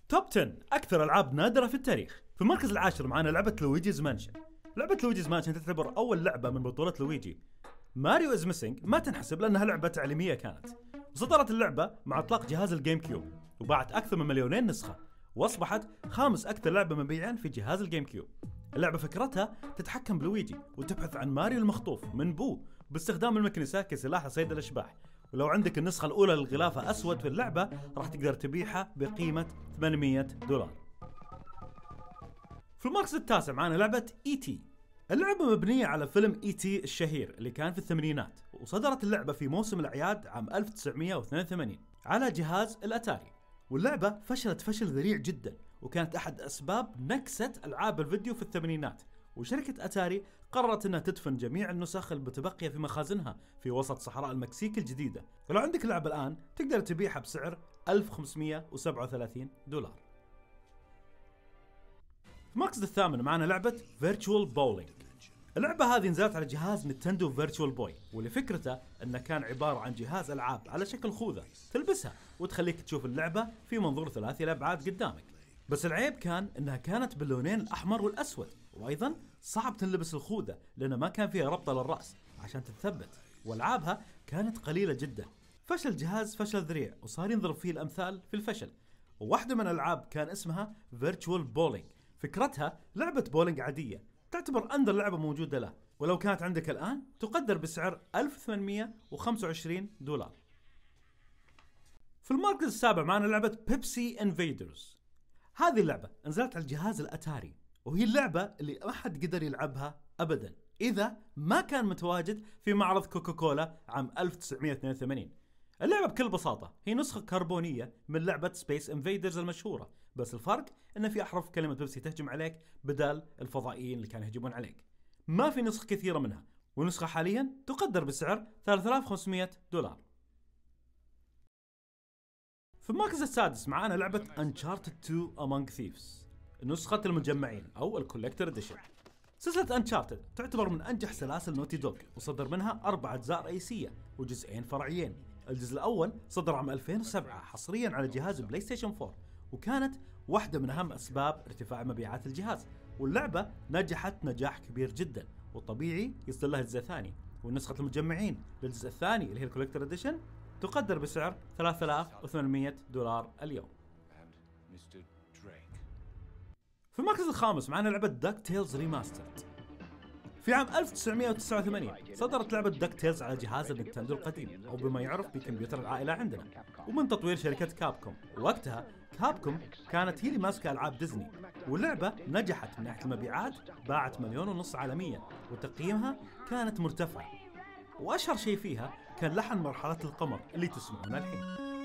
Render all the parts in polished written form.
توب 10 أكثر ألعاب نادرة في التاريخ. في المركز العاشر معانا لعبة لويجيز مانشن. لعبة لويجيز مانشن تعتبر أول لعبة من بطولة لويجي. ماريو إز ميسنج ما تنحسب لأنها لعبة تعليمية كانت. وصدرت اللعبة مع إطلاق جهاز الجيم كيوب، وباعت أكثر من 2,000,000 نسخة، وأصبحت خامس أكثر لعبة مبيعاً في جهاز الجيم كيوب. اللعبة فكرتها تتحكم بلويجي وتبحث عن ماريو المخطوف من بو باستخدام المكنسة كسلاح لصيد الأشباح. ولو عندك النسخة الأولى للغلافة أسود في اللعبة راح تقدر تبيعها بقيمة $800. في المركز التاسع معانا لعبة E.T. اللعبة مبنية على فيلم E.T. الشهير اللي كان في الثمانينات، وصدرت اللعبة في موسم الأعياد عام 1982 على جهاز الأتاري. واللعبة فشلت فشل ذريع جدا، وكانت أحد أسباب نكسة ألعاب الفيديو في الثمانينات. وشركة أتاري قررت أنها تدفن جميع النسخ المتبقية في مخازنها في وسط صحراء المكسيك الجديدة. ولو عندك اللعبة الآن تقدر تبيعها بسعر $1,537. في المركز الثامن معنا لعبة فيرتشوال بولينج. اللعبة هذه نزلت على جهاز نينتندو فيرتشوال بوي، واللي فكرته انه كان عبارة عن جهاز العاب على شكل خوذة تلبسها وتخليك تشوف اللعبة في منظور ثلاثي الابعاد قدامك. بس العيب كان انها كانت باللونين الاحمر والاسود، وايضا صعب تنلبس الخوذة لان ما كان فيها ربطة للرأس عشان تتثبت، والعابها كانت قليلة جدا. فشل الجهاز فشل ذريع، وصار ينضرب فيه الامثال في الفشل. وواحدة من الالعاب كان اسمها فيرتشوال بولينج. فكرتها لعبة بولينج عادية، تعتبر أندر لعبة موجودة له، ولو كانت عندك الآن تقدر بسعر $1,825. في المركز السابع معنا لعبة بيبسي انفيدرز. هذه اللعبة نزلت على الجهاز الأتاري، وهي اللعبة اللي ما حد قدر يلعبها أبدا إذا ما كان متواجد في معرض كوكاكولا عام 1982. اللعبة بكل بساطة هي نسخة كربونية من لعبة سبيس انفيدرز المشهورة، بس الفرق ان في احرف كلمة بيبسي تهجم عليك بدال الفضائيين اللي كانوا يهجمون عليك. ما في نسخ كثيرة منها، ونسخة حاليا تقدر بسعر $3,500. في المركز السادس معانا لعبة Uncharted 2 Among Thieves، نسخة المجمعين او الكوليكتر اديشن. سلسلة Uncharted تعتبر من انجح سلاسل نوتي دوغ، وصدر منها 4 اجزاء رئيسية وجزئين فرعيين. الجزء الأول صدر عام 2007 حصريا على جهاز بلاي ستيشن 4، وكانت واحدة من أهم أسباب ارتفاع مبيعات الجهاز. واللعبة نجحت نجاح كبير جدا، والطبيعي يصدر لها جزء ثاني. ونسخة المجمعين للجزء الثاني اللي هي الكوليكتر اديشن تقدر بسعر $3,800 اليوم. في المركز الخامس معنا لعبة داك تيلز ريماسترد. في عام 1989 صدرت لعبة داك تيلز على جهاز النينتندو القديم، أو بما يعرف بكمبيوتر العائلة عندنا، ومن تطوير شركة كابكوم. ووقتها كابكوم كانت هي اللي ماسكة ألعاب ديزني، واللعبة نجحت من ناحية المبيعات، باعت 1.5 مليون عالميا، وتقييمها كانت مرتفعة. وأشهر شيء فيها كان لحن مرحلة القمر اللي تسمعونها الحين.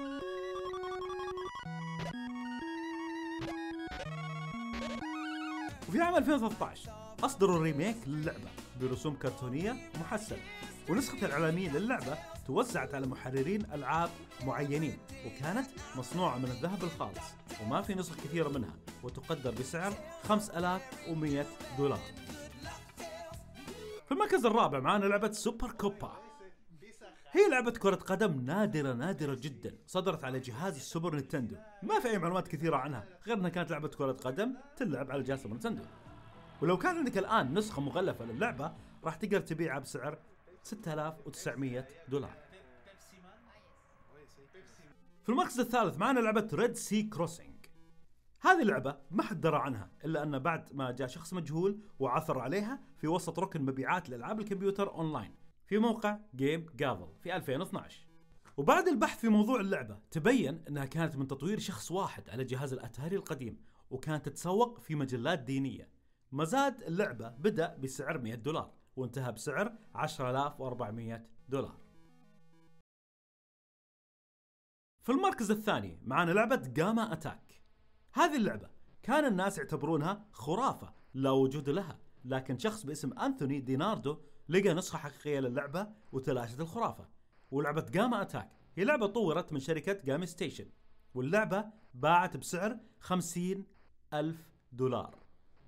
وفي عام 2013 أصدروا الريميك للعبة برسوم كرتونية محسنة، ونسخة الإعلامية للعبة توزعت على محررين ألعاب معينين، وكانت مصنوعة من الذهب الخالص، وما في نسخ كثيرة منها، وتقدر بسعر $5,100. في المركز الرابع معانا لعبة سوبر كوبا. هي لعبة كرة قدم نادرة جدا، صدرت على جهاز السوبر نينتندو. ما في أي معلومات كثيرة عنها غير أنها كانت لعبة كرة قدم تلعب على جهاز السوبر نينتندو. ولو كان عندك الآن نسخة مغلفة للعبة راح تقدر تبيعها بسعر $6,900. في المركز الثالث معنا لعبة ريد سي كروسنج. هذه اللعبة ما حد درى عنها إلا أن بعد ما جاء شخص مجهول وعثر عليها في وسط ركن مبيعات لألعاب الكمبيوتر أونلاين في موقع جيم جافل في 2012. وبعد البحث في موضوع اللعبة تبين أنها كانت من تطوير شخص واحد على جهاز الأتاري القديم، وكانت تتسوق في مجلات دينية. مزاد اللعبة بدأ بسعر $100 وانتهى بسعر $10,400. في المركز الثاني معنا لعبة جاما أتاك. هذه اللعبة كان الناس يعتبرونها خرافة لا وجود لها، لكن شخص باسم أنثوني ديناردو لقى نسخة حقيقية للعبة وتلاشت الخرافة. ولعبة جاما أتاك هي لعبة طورت من شركة جامي ستيشن، واللعبة باعت بسعر $50,000.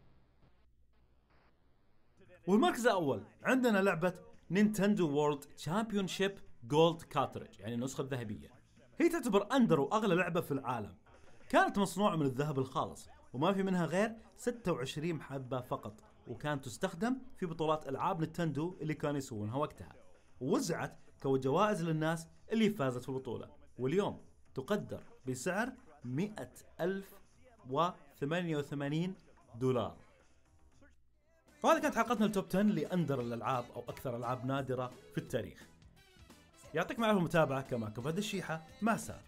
والمركز الأول عندنا لعبة نينتندو وورلد تشامبيونشيب جولد كارتريج، يعني النسخة الذهبية. هي تعتبر أندر وأغلى لعبة في العالم، كانت مصنوعة من الذهب الخالص وما في منها غير 26 حبة فقط، وكانت تستخدم في بطولات ألعاب نينتندو اللي كانوا يسوونها وقتها، ووزعت كجوائز للناس اللي فازت في البطولة، واليوم تقدر بسعر 100,088 دولار. وهذه كانت حلقتنا التوب 10 لأندر الألعاب أو أكثر ألعاب نادرة في التاريخ. يعطيكم العافية المتابعة، كما كنت فهد الشيحة، مع السلامة.